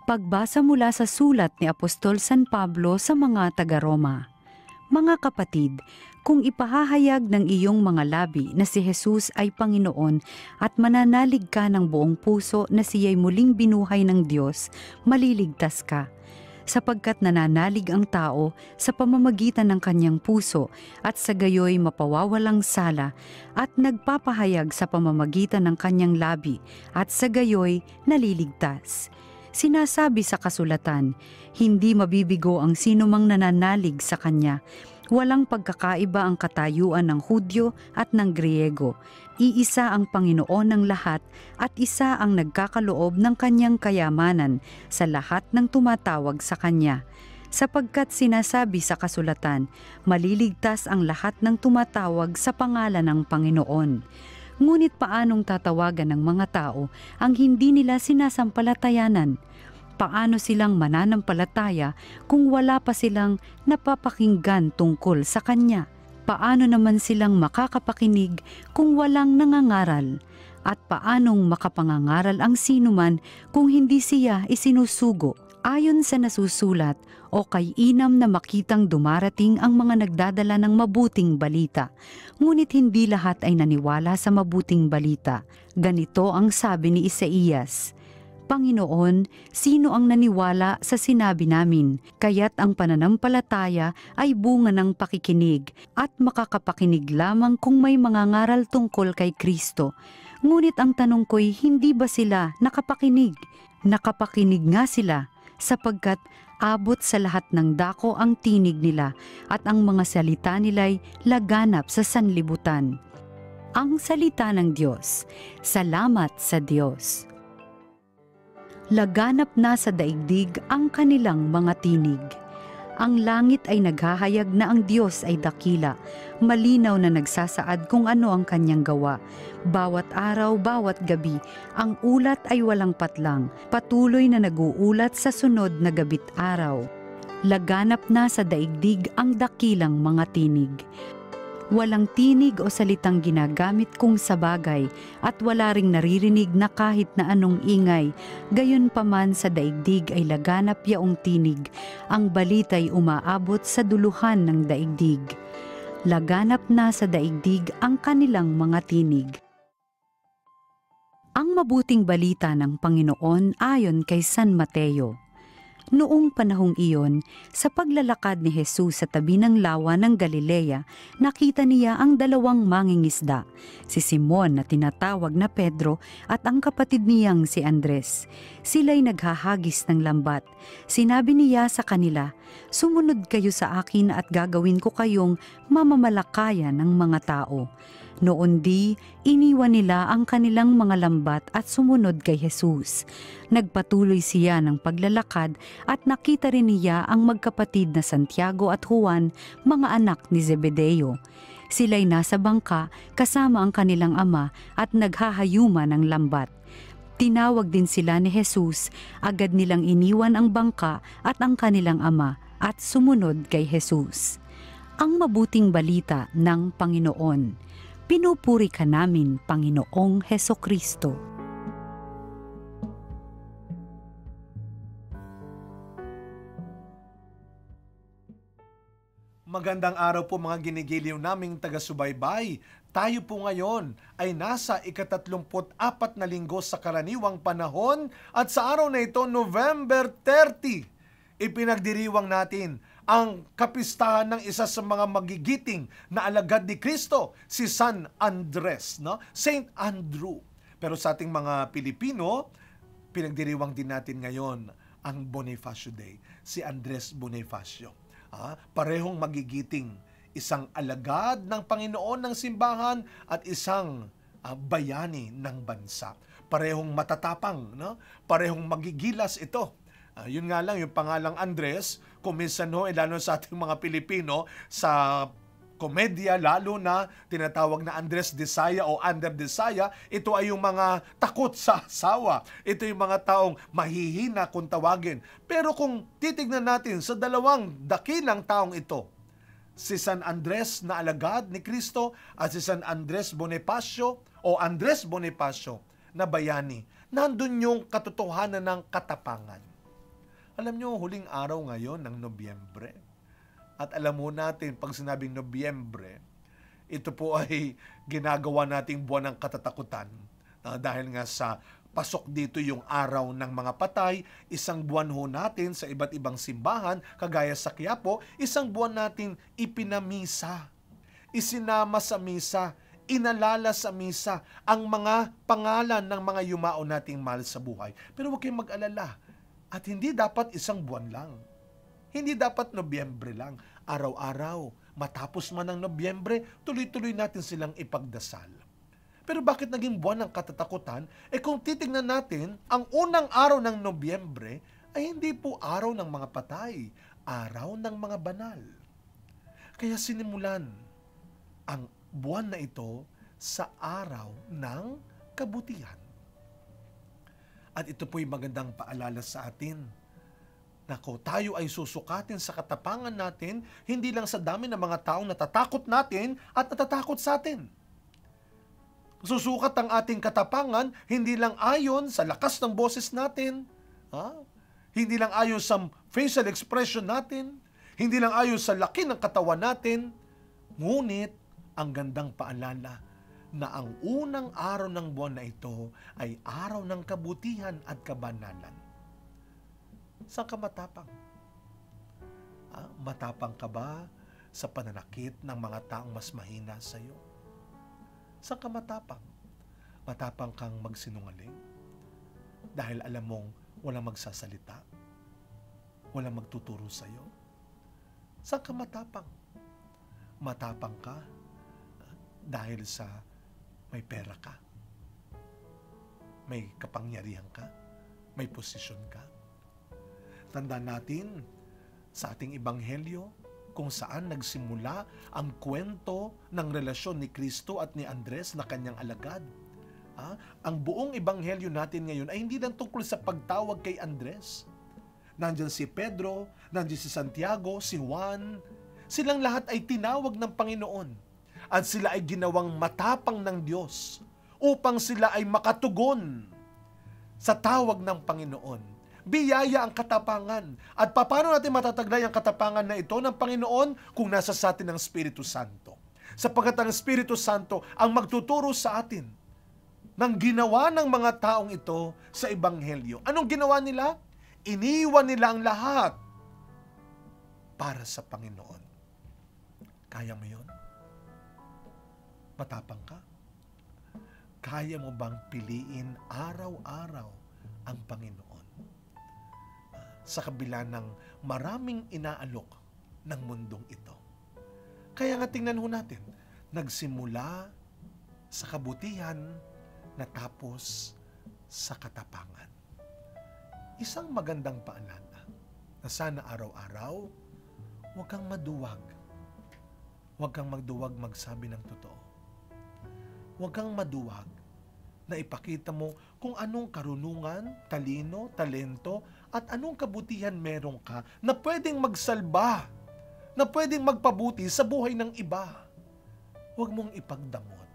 Pagbasa mula sa sulat ni Apostol San Pablo sa mga taga-Roma. Mga kapatid, kung ipahahayag ng iyong mga labi na si Jesus ay Panginoon at mananalig ka ng buong puso na siya'y muling binuhay ng Diyos, maliligtas ka. Sapagkat nananalig ang tao sa pamamagitan ng kanyang puso at sa gayoy mapawawalang sala at nagpapahayag sa pamamagitan ng kanyang labi at sa gayoy naliligtas. Sinasabi sa kasulatan, hindi mabibigo ang sinumang nananalig sa Kanya. Walang pagkakaiba ang katayuan ng Hudyo at ng Griego. Iisa ang Panginoon ng lahat at isa ang nagkakaloob ng Kanyang kayamanan sa lahat ng tumatawag sa Kanya. Sapagkat sinasabi sa kasulatan, maliligtas ang lahat ng tumatawag sa pangalan ng Panginoon. Ngunit paanong tatawagan ng mga tao ang hindi nila sinasampalatayanan? Paano silang mananampalataya kung wala pa silang napapakinggan tungkol sa Kanya? Paano naman silang makakapakinig kung walang nangangaral? At paanong makapangangaral ang sinuman kung hindi siya isinusugo? Ayon sa nasusulat, o kay inam na makitang dumarating ang mga nagdadala ng mabuting balita. Ngunit hindi lahat ay naniwala sa mabuting balita. Ganito ang sabi ni Isaías, Panginoon, sino ang naniwala sa sinabi namin? Kaya't ang pananampalataya ay bunga ng pakikinig at makakapakinig lamang kung may mangangaral tungkol kay Kristo. Ngunit ang tanong ko'y hindi ba sila nakapakinig? Nakapakinig nga sila, sapagkat abot sa lahat ng dako ang tinig nila at ang mga salita nila'y laganap sa sanlibutan. Ang salita ng Diyos. Salamat sa Diyos. Laganap na sa daigdig ang kanilang mga tinig. Ang langit ay naghahayag na ang Diyos ay dakila, malinaw na nagsasaad kung ano ang kanyang gawa. Bawat araw, bawat gabi, ang ulat ay walang patlang, patuloy na naguulat sa sunod na gabit araw. Laganap na sa daigdig ang dakilang mga tinig. Walang tinig o salitang ginagamit kung sa bagay at wala ring naririnig na kahit na anong ingay. Gayon paman sa daigdig ay laganap yaong tinig. Ang balita'y umaabot sa duluhan ng daigdig. Laganap na sa daigdig ang kanilang mga tinig. Ang mabuting balita ng Panginoon ayon kay San Mateo. Noong panahong iyon, sa paglalakad ni Jesus sa tabi ng lawa ng Galilea, nakita niya ang dalawang mangingisda, si Simon na tinatawag na Pedro at ang kapatid niyang si Andres. Sila'y naghahagis ng lambat. Sinabi niya sa kanila, "Sumunod kayo sa akin at gagawin ko kayong mamamalakayan ng mga tao." Noon di, iniwan nila ang kanilang mga lambat at sumunod kay Jesus. Nagpatuloy siya ng paglalakad at nakita rin niya ang magkapatid na Santiago at Juan, mga anak ni Zebedeo. Sila'y nasa bangka kasama ang kanilang ama at naghahayuma ng lambat. Tinawag din sila ni Jesus, agad nilang iniwan ang bangka at ang kanilang ama at sumunod kay Jesus. Ang mabuting balita ng Panginoon. Pinupuri ka namin, Panginoong Hesukristo. Magandang araw po mga ginigiliw naming taga-subaybay. Tayo po ngayon ay nasa ika-34 na linggo sa karaniwang panahon at sa araw na ito, November 30, ipinagdiriwang natin ang kapistahan ng isa sa mga magigiting na alagad ni Kristo, si San Andres, no? Saint Andrew. Pero sa ating mga Pilipino, pinagdiriwang din natin ngayon ang Bonifacio Day, si Andres Bonifacio. Parehong magigiting, isang alagad ng Panginoon ng simbahan at isang bayani ng bansa. Parehong matatapang, no? Parehong magigilas ito. Yun nga lang, yung pangalang Andres, kuminsan lalo sa ating mga Pilipino, sa komedya, lalo na tinatawag na Andres Desaya o Ander Desaya, ito ay yung mga takot sa asawa. Ito yung mga taong mahihina kung tawagin. Pero kung titignan natin sa dalawang dakilang taong ito, si San Andres na alagad ni Kristo at si San Andres Bonifacio o Andres Bonifacio na bayani, nandun yung katotohanan ng katapangan. Alam nyo, huling araw ngayon ng Nobyembre. At alam mo natin, pag sinabing Nobyembre, ito po ay ginagawa nating buwan ng katatakutan. Dahil nga sa pasok dito yung araw ng mga patay, isang buwan ho natin sa iba't ibang simbahan, kagaya sa Quiapo, isang buwan natin ipinamisa, isinama sa misa, inalala sa misa ang mga pangalan ng mga yumao nating mahal sa buhay. Pero huwag kayong mag-alala. At hindi dapat isang buwan lang. Hindi dapat Nobyembre lang. Araw-araw, matapos man ang Nobyembre, tuloy-tuloy natin silang ipagdasal. Pero bakit naging buwan ng katatakutan? Kung titignan natin, ang unang araw ng Nobyembre ay hindi po araw ng mga patay, araw ng mga banal. Kaya sinimulan ang buwan na ito sa araw ng kabutihan. At ito po'y magandang paalala sa atin. Nako, tayo ay susukatin sa katapangan natin, hindi lang sa dami ng mga taong natatakot natin at natatakot sa atin. Susukat ang ating katapangan, hindi lang ayon sa lakas ng boses natin, hindi lang ayon sa facial expression natin, hindi lang ayon sa laki ng katawan natin, ngunit ang gandang paalala na ang unang araw ng buwan na ito ay araw ng kabutihan at kabanalan. Saan ka matapang? Matapang ka ba sa pananakit ng mga taong mas mahina sa iyo? Saan ka matapang? Matapang kang magsinungaling? Dahil alam mong walang magsasalita? Walang magtuturo sa iyo? Saan ka matapang? Matapang ka dahil sa may pera ka, may kapangyarihan ka, may posisyon ka. Tandaan natin sa ating ebanghelyo kung saan nagsimula ang kwento ng relasyon ni Kristo at ni Andres na kanyang alagad. Ang buong ebanghelyo natin ngayon ay hindi lang tungkol sa pagtawag kay Andres. Nandiyan si Pedro, nandiyan si Santiago, si Juan. Silang lahat ay tinawag ng Panginoon. At sila ay ginawang matapang ng Diyos upang sila ay makatugon sa tawag ng Panginoon. Biyaya ang katapangan. At paano natin matataglay ang katapangan na ito ng Panginoon kung nasa sa atin ang Espiritu Santo? Sapagkat ang Espiritu Santo ang magtuturo sa atin ng ginawa ng mga taong ito sa Ebanghelyo. Anong ginawa nila? Iniwan nila ang lahat para sa Panginoon. Kaya mo yun? Matapang ka? Kaya mo bang piliin araw-araw ang Panginoon? Sa kabila ng maraming inaalok ng mundong ito. Kaya nga tingnan ho natin, nagsimula sa kabutihan, natapos sa katapangan. Isang magandang paalala na sana araw-araw, huwag kang maduwag. Huwag kang magduwag magsabi ng totoo. Huwag kang maduwag na ipakita mo kung anong karunungan, talino, talento, at anong kabutihan meron ka na pwedeng magsalba, na pwedeng magpabuti sa buhay ng iba. Huwag mong ipagdamot.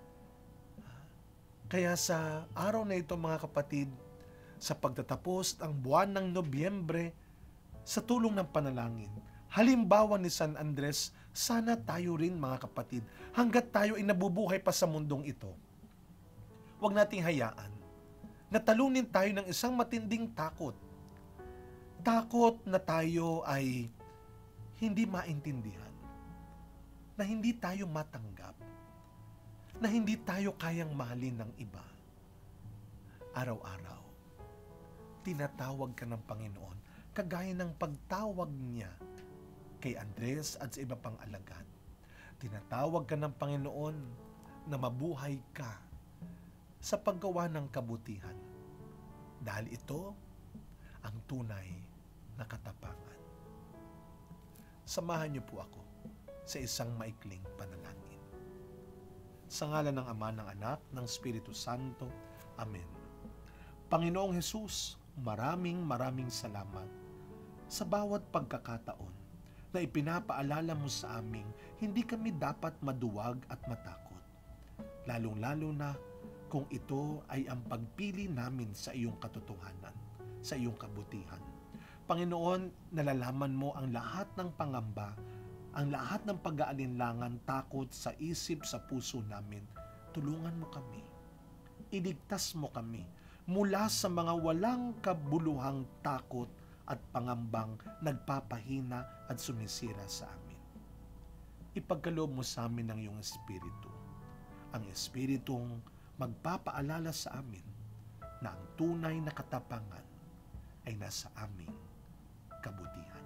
Kaya sa araw na ito, mga kapatid, sa pagtatapos ng buwan ng Nobyembre, sa tulong ng panalangin, halimbawa ni San Andres, sana tayo rin, mga kapatid, hanggat tayo ay nabubuhay pa sa mundong ito, huwag nating hayaan na talunin tayo ng isang matinding takot. Takot na tayo ay hindi maintindihan, na hindi tayo matanggap, na hindi tayo kayang mahalin ng iba. Araw-araw, tinatawag ka ng Panginoon, kagaya ng pagtawag niya kay Andres at sa iba pang alagad. Tinatawag ka ng Panginoon na mabuhay ka sa paggawa ng kabutihan. Dahil ito ang tunay na katapangan. Samahan niyo po ako sa isang maikling panalangin. Sa ngalan ng Ama, ng Anak, ng Espiritu Santo. Amen. Panginoong Hesus, maraming salamat sa bawat pagkakataon na ipinapaalala mo sa aming hindi kami dapat maduwag at matakot. Lalong-lalo na kung ito ay ang pagpili namin sa iyong katotohanan, sa iyong kabutihan. Panginoon, nalalaman mo ang lahat ng pangamba, ang lahat ng pag-aalinlangan, takot sa isip, sa puso namin. Tulungan mo kami. Iligtas mo kami mula sa mga walang kabuluhang takot at pangambang nagpapahina at sumisira sa amin. Ipagkaloob mo sa amin ang iyong Espiritu. Ang Espiritong magpapaalala sa amin na ang tunay na katapangan ay nasa aming kabutihan.